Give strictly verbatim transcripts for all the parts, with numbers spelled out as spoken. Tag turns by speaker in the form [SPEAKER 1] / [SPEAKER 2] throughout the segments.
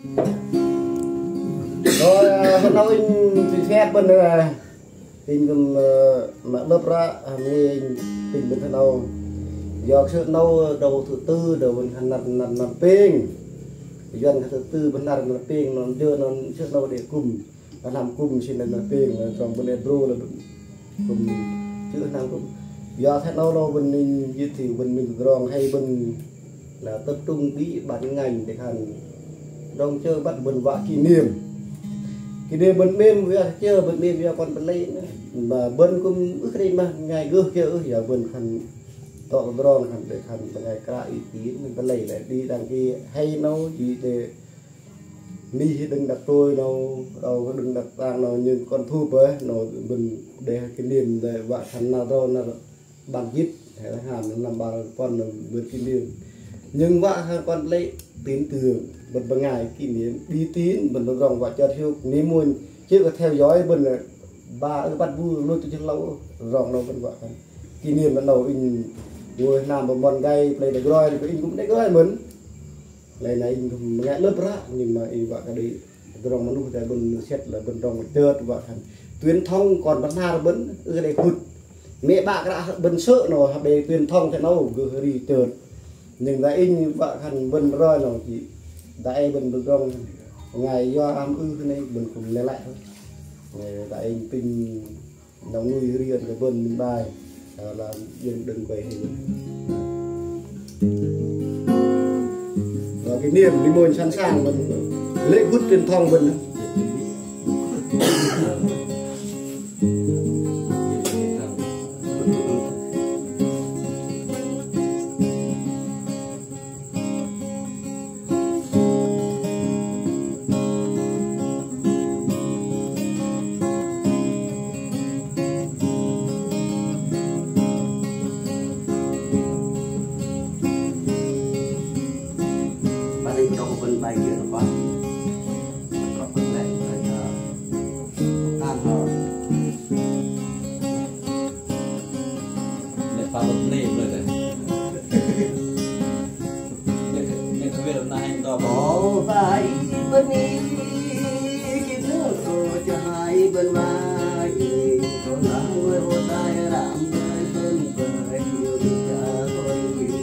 [SPEAKER 1] rồi hôm nay thì phép bên tình cầm mà lớp ra nghe tình bên đâu do sự nâu đầu thứ tư đầu bên hành nằm nằm nằm pin dân thứ tư bên nằm nằm pin nó đưa nó sự nâu để cùng và làm cùng xin là nằm pin trong bên Ebro là cùng chữ nào cũng do thế nào đâu bên mình như thì bên mình rong hay bên là tập trung đi bản ngành để hành đông chơi bắt bên vạ kỷ niệm kỷ niệm bên mềm với chơi bên mềm với con bên lấy mà bên cũng ước đây mà ngày gưa kia ước giờ bên hành tọt rong hành để hành ngày cả ý tín mình bên lấy lại đi đằng kia hay nấu gì để mi đừng đặt tôi đâu đâu có đừng đặt tang nào như con thu với nó mình để cái niềm để vợ thành nào đâu là bàn dít hay là hàm làm bà con là vượt kỷ niệm nhưng vợ hai con lấy tín tưởng một bằng ngày kỷ niệm đi tín mình nó rong vợ cho theo ní muôn chứ có theo dõi bên là ba bắt vui luôn từ trước lâu rong đâu bên vợ kỷ niệm ban đầu in ngồi làm một món gai lấy được rồi thì in cũng đấy rồi mình này này nghe lớp ra nhưng mà y vợ cái đấy rong nó nuôi tại bên xét là bên rong chợt vợ thành tuyến thông còn bắn ha bắn ở đây cụt mẹ bạn đã bên sợ nó học để tuyến thông thì nó cứ đi chợt nhưng lại in vợ thành bên rồi nó chỉ tại bên bên rong ngày do am ư cái này mình cùng lấy lại thôi ngày tại pin nó nuôi riêng cái bên bài là đừng đừng quay hình cái niềm đi môi sẵn sàng mình lễ hút truyền thông mình bài kia nó quá có vấn đề phải tan rồi để pha một nệm rồi đấy nên không biết hôm nay anh đó có phải bên đi cái nước rồi cho hai bên vai có là người hồ tai làm người bên cười yêu đi cả thôi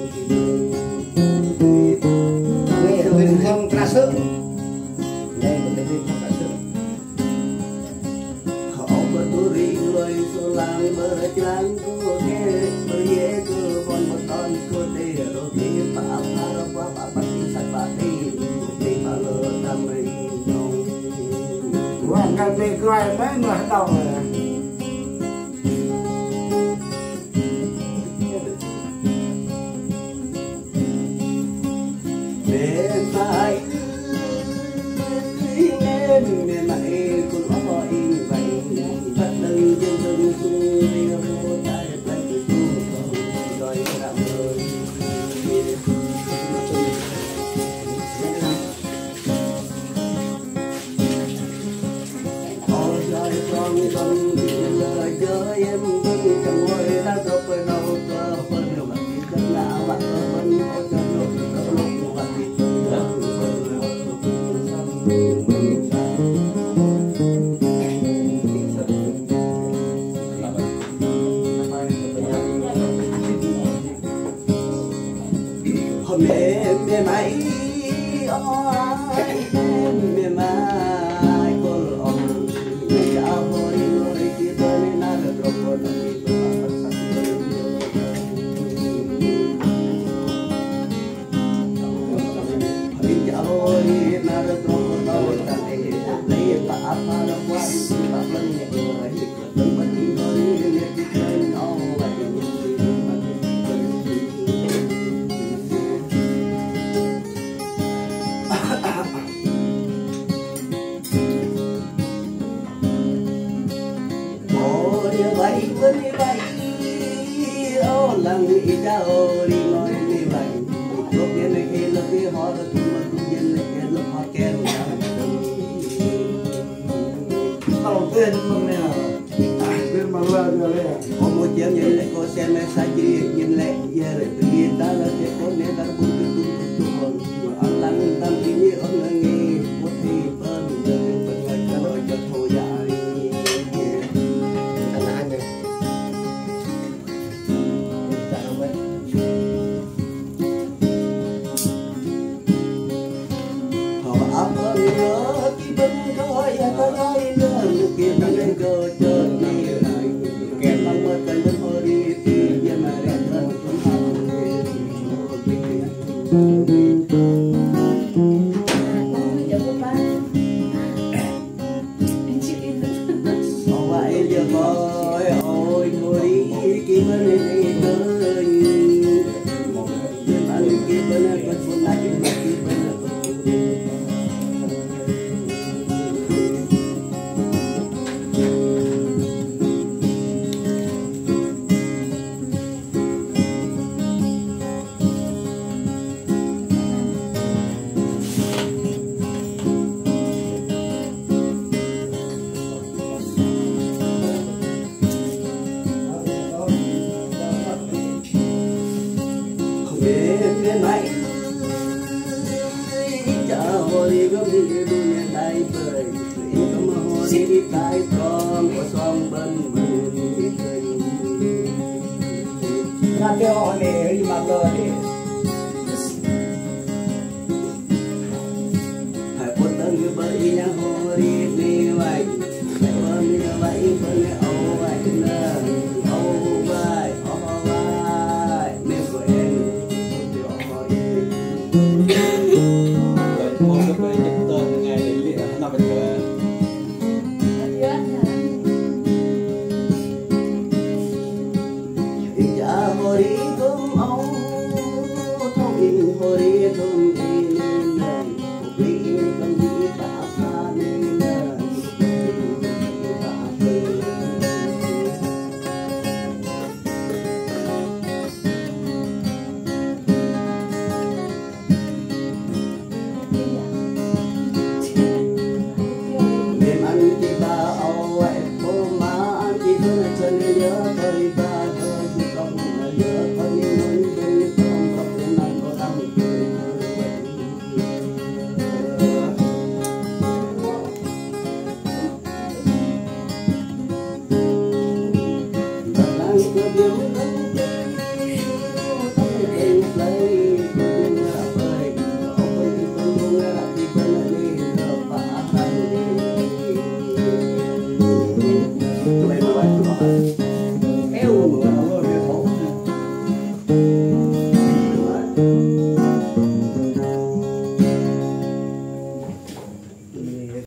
[SPEAKER 1] mình không tra sức đây mình lên không tra sức họ bơ tu ri rồi số làm bơ trắng cô nghe bơ ye cô con một con cô đi rồi đi bà bà rồi qua bà bắt sạch bà đi đi bà lơ đam mê nông quan cái gì coi mấy người đầu để phải nên nên mày cũng có in vậy thật đừng đừng đừng đừng đi đâu tại lại cứ tu rồi làm ơi ôi trời con con lời chơi em vẫn chẳng ngồi đã gặp với đâu có phân điều mà cái nào bạn vẫn có cho lúc lúc bạn mẹ mẹ mày ơi mẹ mày con ông cha hồi rồi kia tới na được rồi con đi cha hồi na được rồi con ta đi lấy bà bà nó quan bà vẫn nhẹ rồi đừng mất đi rồi nhẹ đi chơi nó vậy vậy vẫn như vậy ô lần đi cha ô đi nói như vậy lúc nhiên này khi lúc đi họ là tụi mình cũng nhiên này khi lúc họ kêu nhau đầu tiên mình nè tiên mà là như vậy có một chuyện như này có xem này sai gì nhìn lại giờ rồi tự nhiên ta là thế có nên ta cũng tự tự tự mình mà ăn lăng tâm thì như ông là nghe Sĩ tai con của xóm bên bên kênh ra theo họ này đi mặc đồ đi hai quân tân như bơi nhà hồ đi đi vậy bơi như vậy bơi như âu vậy nè âu vậy âu vậy nếu của em thì hỏi một cái bài nhật tờ ngày để nằm bên